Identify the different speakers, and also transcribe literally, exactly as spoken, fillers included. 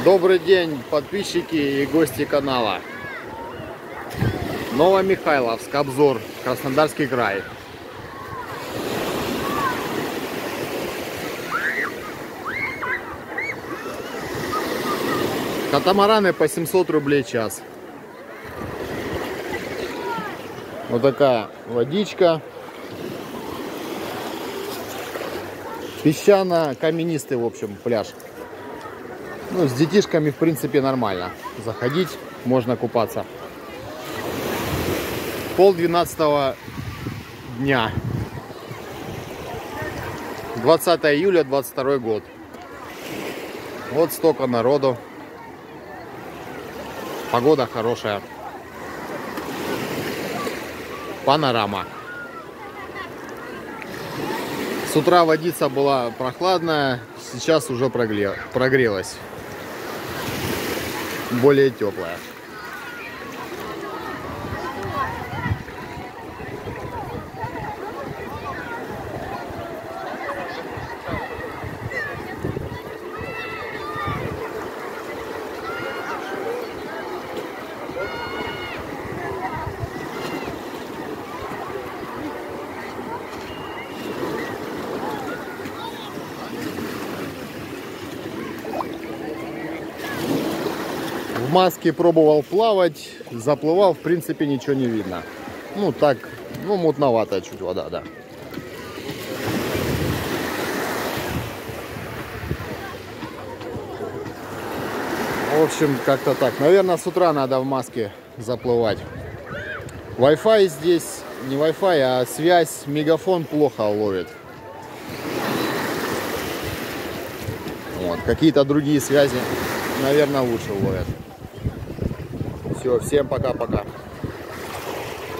Speaker 1: Добрый день, подписчики и гости канала. Новомихайловск, обзор, Краснодарский край. Катамараны по семьсот рублей час. Вот такая водичка. Песчано-каменистый, в общем, пляж. Ну, с детишками, в принципе, нормально. Заходить, можно купаться. Пол двенадцатого дня. двадцатое июля двадцать второй год. Вот столько народу. Погода хорошая. Панорама. С утра водица была прохладная, сейчас уже прогрелась. Более теплая. В маске пробовал плавать, заплывал, в принципе, ничего не видно. Ну так, ну мутноватая чуть вода, да. В общем, как-то так. Наверное, с утра надо в маске заплывать. Wi-Fi здесь, не Wi-Fi, а связь, мегафон плохо ловит. Вот, какие-то другие связи, наверное, лучше ловят. Все, всем пока-пока.